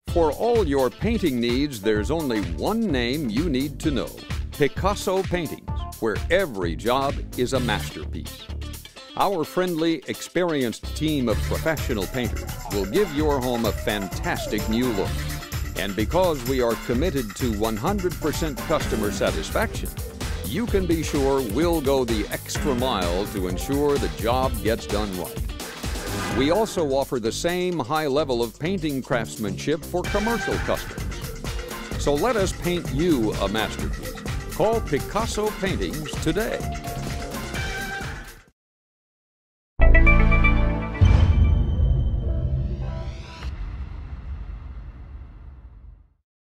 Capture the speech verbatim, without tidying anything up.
For all your painting needs, there's only one name you need to know: Picasso Paintings, where every job is a masterpiece. Our friendly, experienced team of professional painters will give your home a fantastic new look. And because we are committed to one hundred percent customer satisfaction, you can be sure we'll go the extra mile to ensure the job gets done right. We also offer the same high level of painting craftsmanship for commercial customers. So let us paint you a masterpiece. Call Picasso Paintings today.